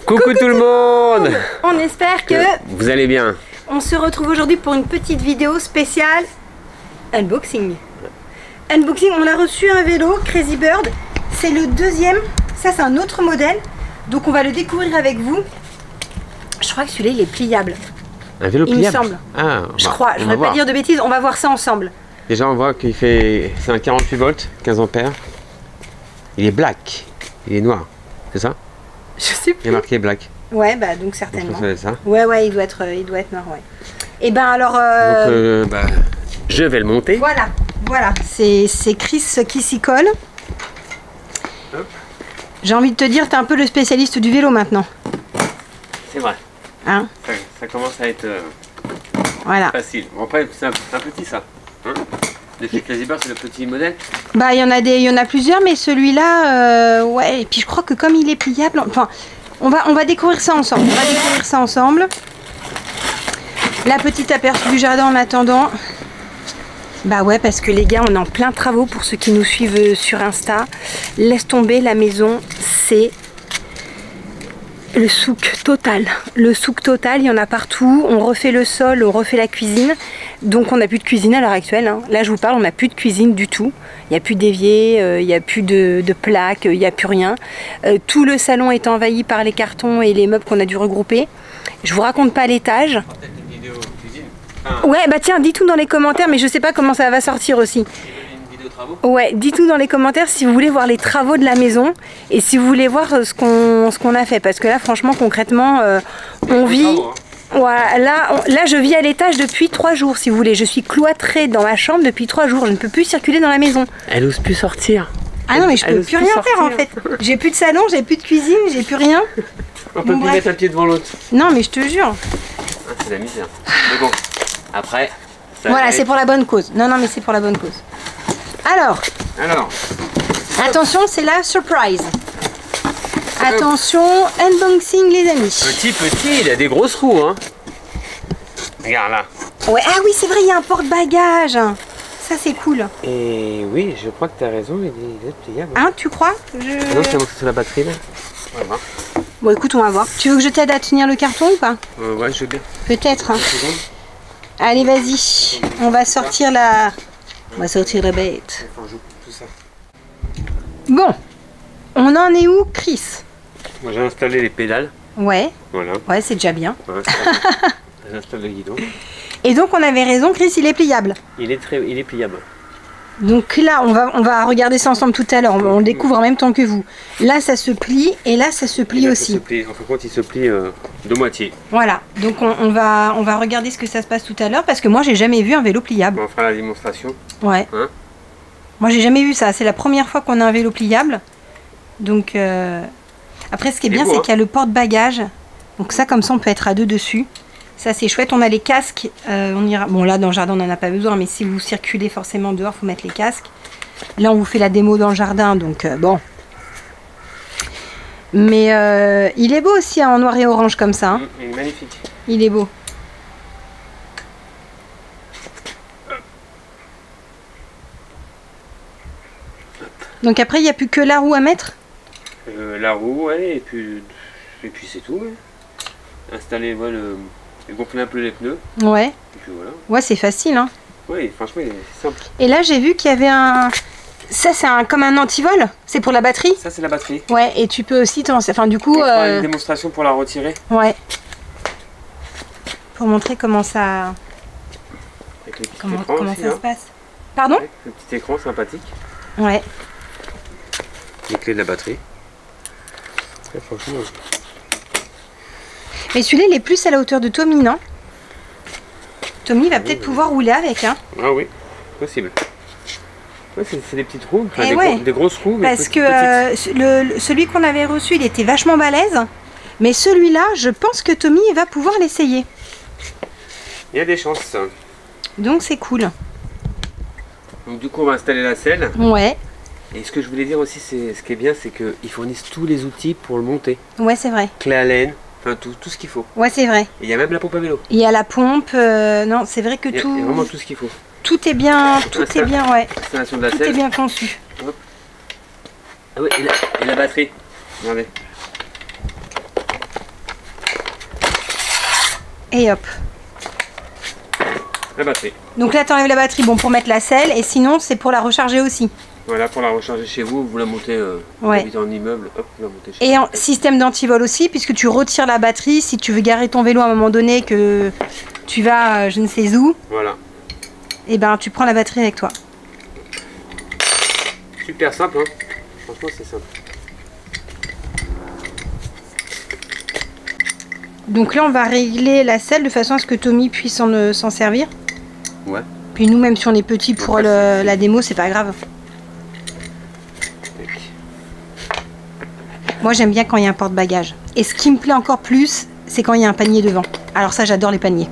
Coucou tout le monde. On espère que vous allez bien. On se retrouve aujourd'hui pour une petite vidéo spéciale unboxing. Unboxing, on a reçu un vélo Crazy Bird. C'est le deuxième. Ça c'est un autre modèle. Donc on va le découvrir avec vous. Je crois que celui-là il est pliable. Un vélo pliable? Il me semble. Ah, je crois, je ne vais pas dire de bêtises, on va voir ça ensemble. Déjà on voit qu'il fait... C'est un 48 volts, 15 ampères. Il est black. Il est noir. C'est ça? Je sais plus. Il est marqué black. Ouais, bah donc certainement. Donc, ça. Ouais, il doit être noir, ouais. Et ben alors... Donc, je vais le monter. Voilà. C'est Chris qui s'y colle. J'ai envie de te dire, t'es un peu le spécialiste du vélo maintenant. C'est vrai. Hein? Ça commence à être voilà. Facile. Bon, après, c'est un petit ça. Hein, le Crazy Bird, c'est le petit modèle. Bah, il y en a plusieurs, mais celui-là, ouais. Et puis je crois que comme il est pliable, enfin, on va découvrir ça ensemble. La petite aperçu du jardin en attendant. Bah ouais, parce que les gars, on est en plein travaux pour ceux qui nous suivent sur Insta. Laisse tomber, la maison, c'est le souk total. Le souk total, il y en a partout. On refait le sol, on refait la cuisine. Donc on n'a plus de cuisine à l'heure actuelle. Hein. Là, je vous parle, on n'a plus de cuisine du tout. Il n'y a plus d'évier, il n'y a plus de plaques, il n'y a plus rien. Tout le salon est envahi par les cartons et les meubles qu'on a dû regrouper. Je vous raconte pas l'étage. Ouais, bah tiens, dis tout dans les commentaires, mais je sais pas comment ça va sortir aussi. Ouais, dis tout dans les commentaires si vous voulez voir les travaux de la maison et si vous voulez voir ce qu'on a fait. Parce que là, franchement, concrètement, on vit... Voilà, là, je vis à l'étage depuis 3 jours, si vous voulez. Je suis cloîtrée dans ma chambre depuis 3 jours. Je ne peux plus circuler dans la maison. Elle n'ose plus sortir. Ah non, mais je peux plus rien faire en fait. J'ai plus de salon, j'ai plus de cuisine, j'ai plus rien. On peut plus mettre un pied devant l'autre. Non, mais je te jure. Ah, c'est la misère. Mais bon, après... Voilà, c'est pour la bonne cause. Non, mais c'est pour la bonne cause. Alors, attention, c'est la surprise. Attention, unboxing les amis. Petit, il a des grosses roues, hein. Regarde là. Ouais, ah oui, c'est vrai, il y a un porte-bagages. Ça, c'est cool. Et oui, je crois que tu as raison, il est pliable. Hein, tu crois? Non, c'est sur la batterie là. On va voir. Bon, écoute, on va voir. Tu veux que je t'aide à tenir le carton ou pas? Ouais, je veux bien. Peut-être. Hein. Allez, vas-y. On va sortir la bête. Bon, on en est où, Chris? Moi, j'ai installé les pédales. Ouais. Voilà. Ouais, c'est déjà bien. Ouais, j'installe le guidon. Et donc, on avait raison, Chris, il est pliable. Il est pliable. Donc là, on va regarder ça ensemble tout à l'heure. On le découvre en même temps que vous. Là, ça se plie et là, ça se plie aussi. En fin de compte, il se plie de moitié. Voilà. Donc on va regarder ce que ça se passe tout à l'heure parce que moi, j'ai jamais vu un vélo pliable. On fera la démonstration. Ouais. Hein? Moi, j'ai jamais vu ça. C'est la première fois qu'on a un vélo pliable. Donc après, ce qui est bien, c'est qu'il y a le porte-bagages. Donc ça, comme ça, on peut être à 2 dessus. Ça c'est chouette, on a les casques, on ira... Bon là dans le jardin on n'en a pas besoin, mais si vous circulez forcément dehors, il faut mettre les casques. Là on vous fait la démo dans le jardin, donc bon. Mais il est beau aussi hein, en noir et orange comme ça. Hein. Il est magnifique. Il est beau. Donc après il n'y a plus que la roue à mettre? La roue, ouais, et puis c'est tout. Ouais. Installer gonfler un peu les pneus. Ouais. Et puis voilà. Ouais, c'est facile. Hein. Oui, franchement, c'est simple. Et là, j'ai vu qu'il y avait un... Ça, c'est comme un antivol. C'est pour la batterie? Ça, c'est la batterie. Ouais, et tu peux aussi... Enfin, du coup... On fera une démonstration pour la retirer. Ouais. Pour montrer comment ça... Avec le petit comment aussi, ça se passe. Pardon? Avec le petit écran sympathique. Ouais. Les clés de la batterie. Ouais, franchement... Mais celui-là, il est plus à la hauteur de Tommy, non? Tommy va peut-être pouvoir rouler avec, hein? Ah oui, possible. Ouais, c'est des petites roues, enfin, des grosses roues. Mais parce que celui qu'on avait reçu, il était vachement balèze. Mais celui-là, je pense que Tommy va pouvoir l'essayer. Il y a des chances. Donc c'est cool. Donc du coup, on va installer la selle. Ouais. Et ce que je voulais dire aussi, ce qui est bien, c'est qu'ils fournissent tous les outils pour le monter. Ouais, c'est vrai. Clé à laine. Enfin, tout ce qu'il faut. Ouais, c'est vrai. Et il y a même la pompe à vélo. Il y a la pompe. Non, c'est vrai que tout... Il y a vraiment tout ce qu'il faut. Tout est bien, ouais. Installation de la tout selle. est bien conçu. Hop. Ah oui, et la batterie. Regardez. Et hop. La batterie. Donc là, tu enlèves la batterie bon, pour mettre la selle et sinon, c'est pour la recharger aussi. Voilà, pour la recharger chez vous, vous la montez vous Ouais. habitez en immeuble, hop, vous la montez chez Et en système d'antivol aussi, puisque tu retires la batterie si tu veux garer ton vélo à un moment donné, que tu vas je ne sais où, vous. Voilà. et ben tu prends la batterie avec toi. Super simple, hein. Franchement, c'est simple. Donc là, on va régler la selle de façon à ce que Tommy puisse s'en servir. Ouais. Puis nous, même si on est petit pour Donc là, la démo, c'est pas grave. Tac. Moi, j'aime bien quand il y a un porte-bagages. Et ce qui me plaît encore plus, c'est quand il y a un panier devant. Alors ça, j'adore les paniers.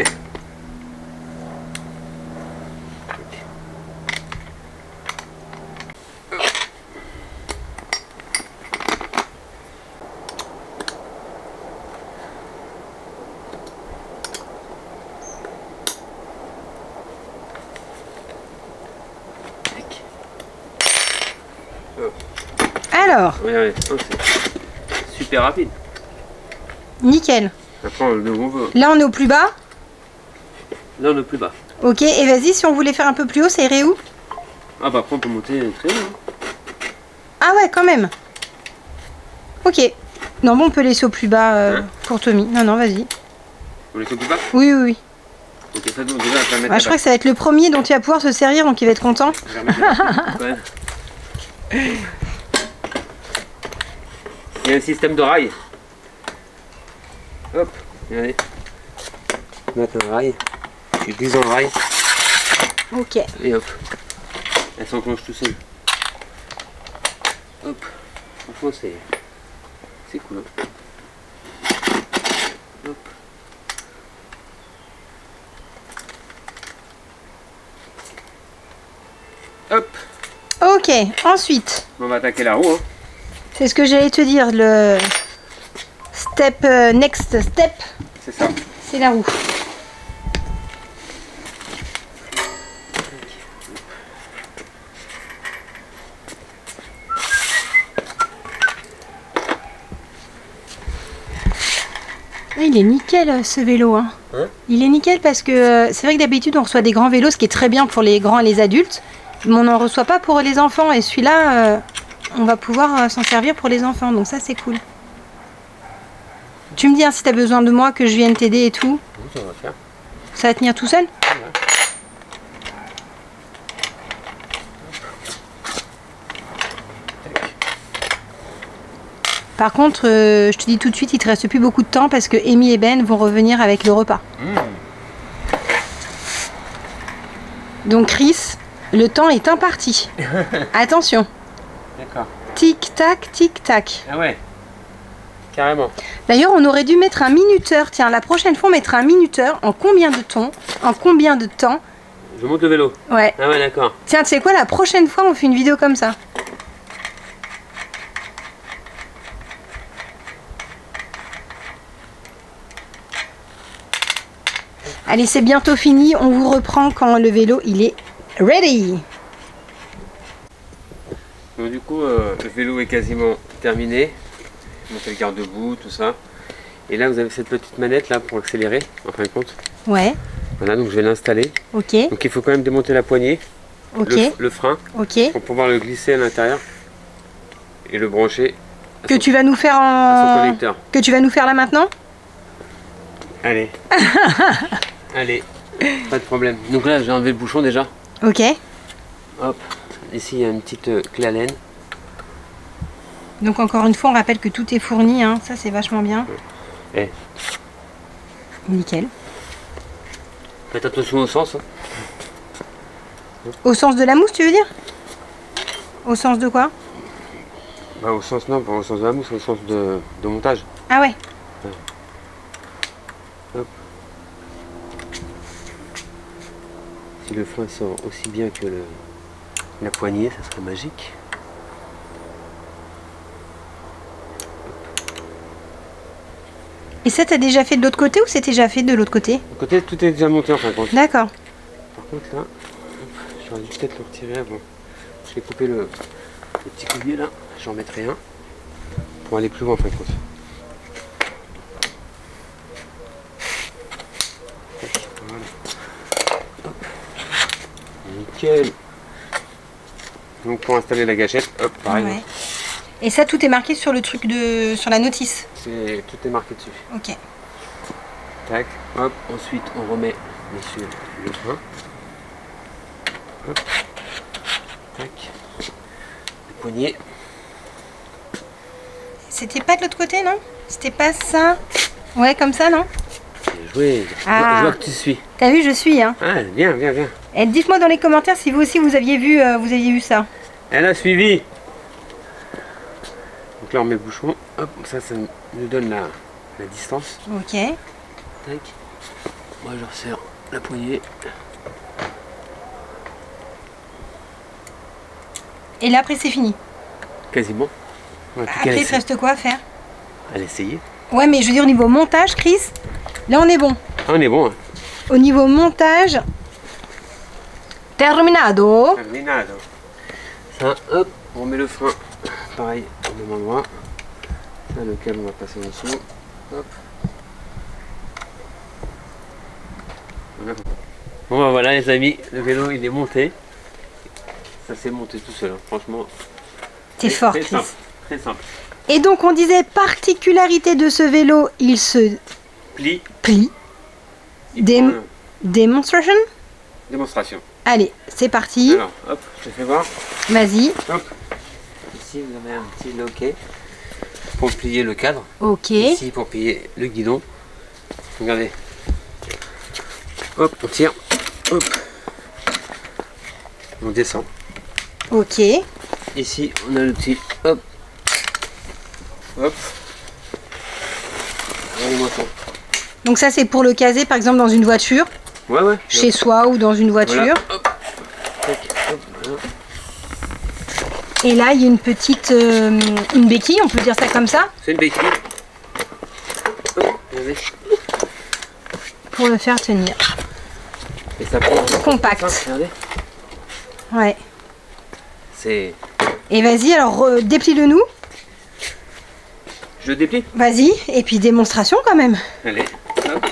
Tac. Alors, Regardez, oh, c'est super rapide. nickel. Après, on le veut. Là, on est au plus bas. Là, on est plus bas. Ok, et vas-y, si on voulait faire un peu plus haut, ça irait où? Ah, bah après, on peut monter très haut. Hein. Ah ouais, quand même. Ok. Non, bon, on peut laisser au plus bas Hein pour Tommy. Non, non, vas-y. On laisse au plus bas. Oui, oui, oui. Ok, ça, donc, déjà, je vais mettre Ah, je crois que ça va être le premier dont il va pouvoir se servir, donc il va être content. Je vais remettre la batterie, quand même. Il y a un système de rail. Hop, regardez. Mettre un rail. Tu glisses dans le rail Ok. et hop. Elle s'enclenche tout seul. Hop. Franchement, c'est cool. Hein. Hop. Hop. Ok, ensuite, On va attaquer la roue. Hein. c'est ce que j'allais te dire, le step, next step, C'est ça. c'est la roue. Ah, il est nickel ce vélo. Hein. Hein? Il est nickel parce que c'est vrai que d'habitude on reçoit des grands vélos, ce qui est très bien pour les grands et les adultes, mais on n'en reçoit pas pour les enfants. Et celui-là, on va pouvoir s'en servir pour les enfants, donc ça c'est cool. Tu me dis hein, si tu as besoin de moi, que je vienne t'aider et tout. Oui, ça va faire. Ça va tenir tout seul? Par contre, je te dis tout de suite, il te reste plus beaucoup de temps parce que Amy et Ben vont revenir avec le repas. Donc Chris, le temps est imparti. Attention. D'accord. Tic-tac, tic-tac. Ah ouais. Carrément. D'ailleurs, on aurait dû mettre un minuteur. Tiens, la prochaine fois, on mettra un minuteur. En combien de temps? En combien de temps? Je monte le vélo. Ouais. Ah ouais, d'accord. Tiens, tu sais quoi, la prochaine fois, on fait une vidéo comme ça. Allez, c'est bientôt fini. On vous reprend quand le vélo, il est ready. Donc du coup, le vélo est quasiment terminé. Montez le garde-boue, tout ça. Et là, vous avez cette petite manette là pour accélérer, en fin de compte. Ouais, Voilà, donc je vais l'installer. ok, Donc il faut quand même démonter la poignée, ok, le frein, ok. pour pouvoir le glisser à l'intérieur et le brancher à Que son, tu vas nous faire à son en... connecteur. Que tu vas nous faire là maintenant? Allez. Allez, pas de problème. Donc là, j'ai enlevé le bouchon déjà. Ok. Hop, ici il y a une petite clé à laine. Donc encore une fois, on rappelle que tout est fourni, hein. Ça c'est vachement bien. Eh, Nickel. faites attention au sens. Hein. Au sens de la mousse, tu veux dire? Au sens de quoi? Bah, au sens, non, pas au sens de la mousse, au sens de montage. Ah ouais. Hop. Si le frein sort aussi bien que la poignée, ça serait magique. Et ça, t'as déjà fait de l'autre côté ou c'était déjà fait de l'autre côté? De côté, tout est déjà monté en fin de compte. D'accord. Par contre, là, hop, j'aurais dû peut-être le retirer avant. Je vais couper le petit collier là, j'en mettrai un pour aller plus loin en fin de compte. nickel. Donc pour installer la gâchette, hop, pareil. Ouais. Et ça, tout est marqué sur le truc de... sur la notice. Tout est marqué dessus. Ok. Tac, hop, ensuite on remet bien sûr le frein. Hop. Tac. Le poignet. C'était pas de l'autre côté, non? C'était pas ça? Ouais, comme ça, non? Bien joué. Ah. Je vois que tu suis. T'as vu, je suis, hein. Ah, bien, bien, bien. Et dites-moi dans les commentaires si vous aussi vous aviez vu ça. Elle a suivi. Donc là on met le bouchon. Hop, ça nous donne la distance. Ok. Tac. Moi je resserre la poignée. Et là, après, c'est fini. Quasiment. On a plus qu'à Après, il te laisser- reste quoi à faire? à l'essayer. Ouais, mais je veux dire, au niveau montage, Chris, là, on est bon. Ah, on est bon. Hein. Au niveau montage, terminado. Terminado. Ça, hop, on met le frein. Pareil, au même endroit. Ça, lequel on va passer en dessous. Hop. Voilà. Bon bah voilà les amis, le vélo il est monté. Ça s'est monté tout seul, hein. Franchement. T'es fort, Très Chris. simple. Très simple. Et donc, on disait, particularité de ce vélo, il se Pli. plie. il Des- prend un- Démonstration. Démonstration. Allez, c'est parti. Alors, hop, je te fais voir. Vas-y. Hop. Ici vous avez un petit loquet pour plier le cadre. Ok. Ici pour plier le guidon. Regardez. Hop, on tire. Hop. On descend. Ok. Ici on a le petit hop. Hop. Regardez-moi ça. Donc ça, c'est pour le caser, par exemple, dans une voiture, Ouais ouais. chez soi ou dans une voiture. Voilà. Hop. Tac, hop, voilà. Et là, il y a une petite une béquille, on peut dire ça comme ça, C'est une béquille. Hop, regardez. pour le faire tenir. Et ça prend Compact. ça, regardez. Ouais. C'est. Et vas-y, alors déplie-le nous. Je déplie. Vas-y. Et puis démonstration quand même. Allez. Hop.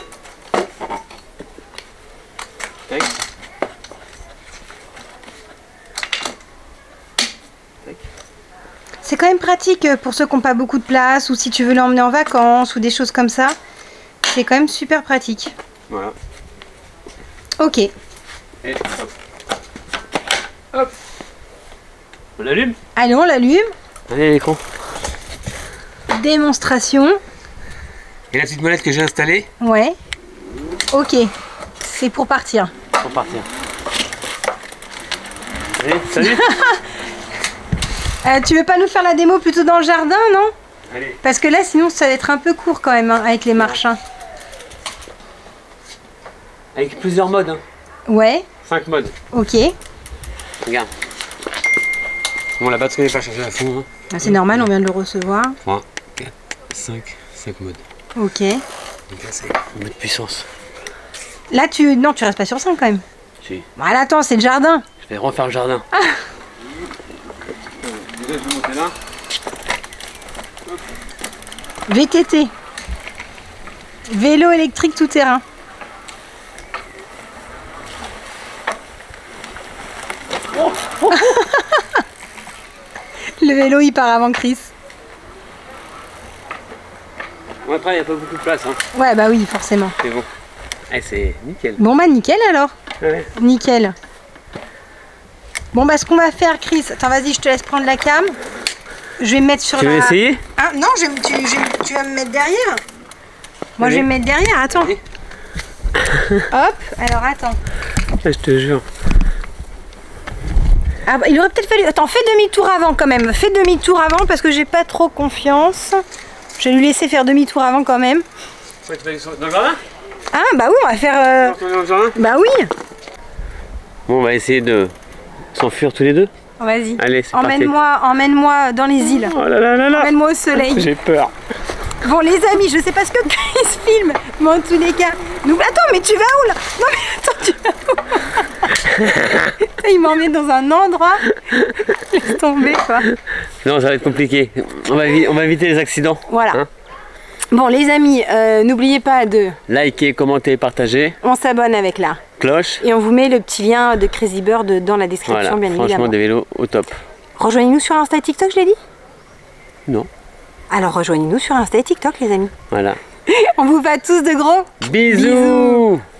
Tac. Tac. C'est quand même pratique pour ceux qui n'ont pas beaucoup de place ou si tu veux l'emmener en vacances ou des choses comme ça. C'est quand même super pratique. Voilà. Ok. Et hop. Hop. On l'allume. Allez, on l'allume. Allez l'écran. Démonstration. Et la petite molette que j'ai installée Ouais. Ok. C'est pour partir. pour partir. Allez, salut. Tu veux pas nous faire la démo plutôt dans le jardin, non? Allez. Parce que là, sinon, ça va être un peu court quand même, hein, avec les marches. Hein. Avec plusieurs modes. Hein. Ouais. 5 modes. Ok. Regarde. Bon, la batterie n'est pas chargée à fond. Hein. Ah, c'est normal, on vient de le recevoir. 3, 4, 5 modes. Ok. Donc là, c'est le mode puissance. Là, non, tu restes pas sur 5 quand même. Si. Voilà, attends, c'est le jardin. Je vais refaire le jardin. Déjà, je vais monter là. VTT. Vélo électrique tout terrain. Le vélo, il part avant Chris. Bon, après, il n'y a pas beaucoup de place. Hein. Ouais, bah oui, forcément. C'est bon. Eh, c'est nickel. Bon, bah nickel alors. Ouais. Nickel. Bon, bah ce qu'on va faire, Chris. Attends, vas-y, je te laisse prendre la cam. Je vais me mettre sur Tu la... veux essayer? Ah, non, tu vas me mettre derrière. Moi, Allez. je vais me mettre derrière. Attends. Allez. Hop. Alors, attends. Je te jure. Ah, bah, il aurait peut-être fallu... Attends, fais demi-tour avant quand même. Fais demi-tour avant parce que j'ai pas trop confiance. Je vais lui laisser faire demi-tour avant quand même. Ouais, tu vas aller dans le jardin? Ah, bah oui, on va faire... Tu vas dans le jardin? Bah oui. Bon, on va essayer de s'enfuir tous les deux. Vas-y. Allez, c'est parti. Emmène-moi dans les îles. Oh là là là là. Emmène-moi au soleil. J'ai peur. Bon, les amis, je sais pas ce que Chris filme, mais en tous les cas... Attends, mais tu vas où là? Non, mais attends, tu vas où? Il m'emmène dans un endroit. Laisse tomber, quoi. Non, ça va être compliqué. On va éviter les accidents. Voilà. Hein. Bon, les amis, n'oubliez pas de... Likez, commentez, partagez. On s'abonne avec la cloche. Et on vous met le petit lien de Crazy Bird dans la description, Voilà, bien franchement évidemment. des vélos au top. Rejoignez-nous sur Insta et TikTok, je l'ai dit? Non. Alors rejoignez-nous sur Insta et TikTok, les amis. Voilà. On vous fait à tous de gros Bisous.